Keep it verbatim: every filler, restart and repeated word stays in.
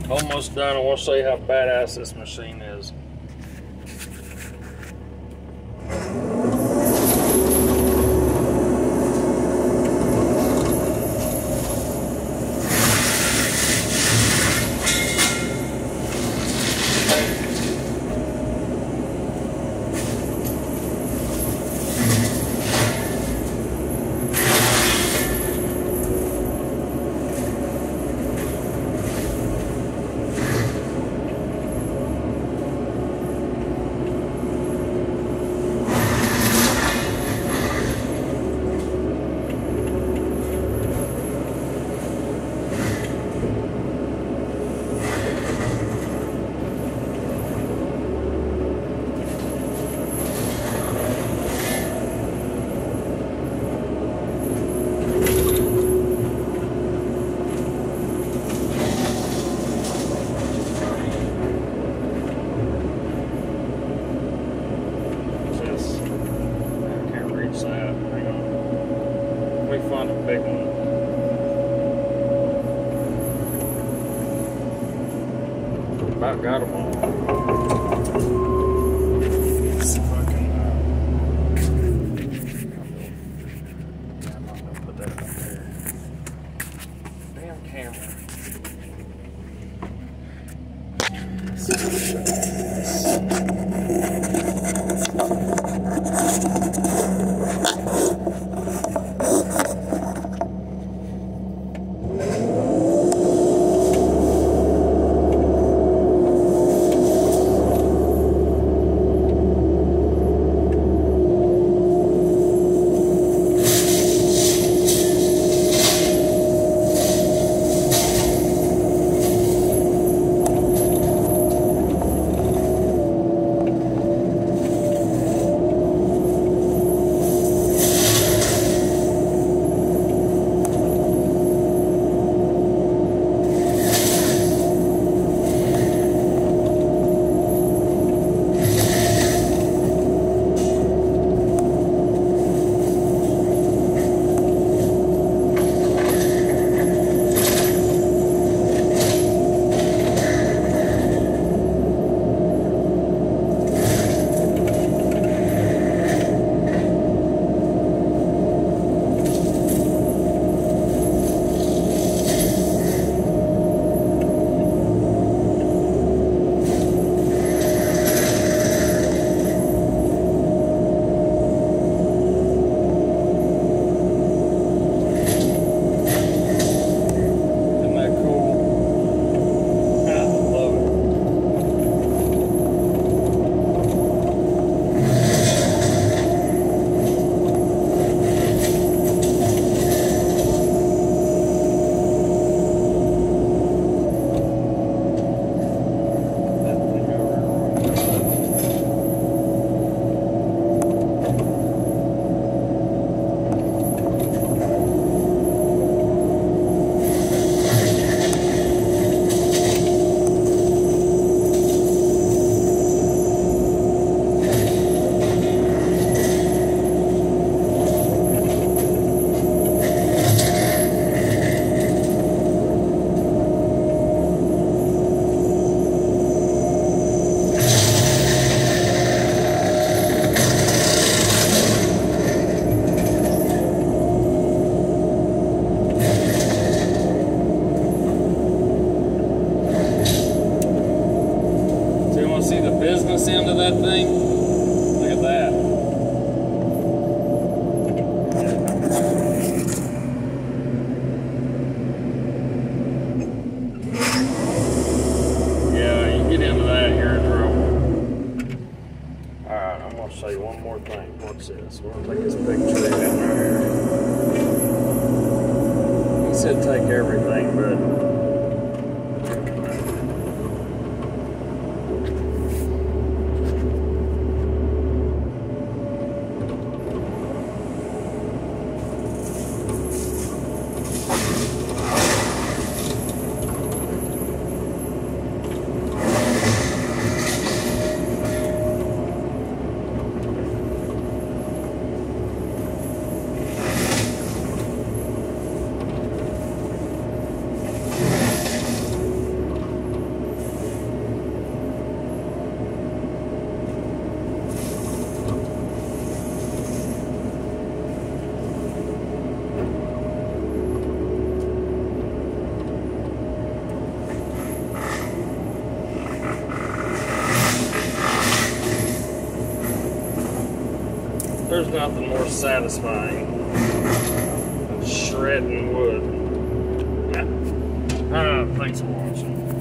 Almost done, and we'll show you how badass this machine is. Big one. About got them all. Let's see if I can. Uh, I'm not gonna put that up there. Damn camera. Let's see if business end of that thing. Look at that. Yeah, you get into that, you're in trouble. Alright, I'm going to show you one more thing. What's this? We're going to take this big tree down there. He said take everything, but There's nothing more satisfying than shredding wood. Yeah. Uh, thanks for watching.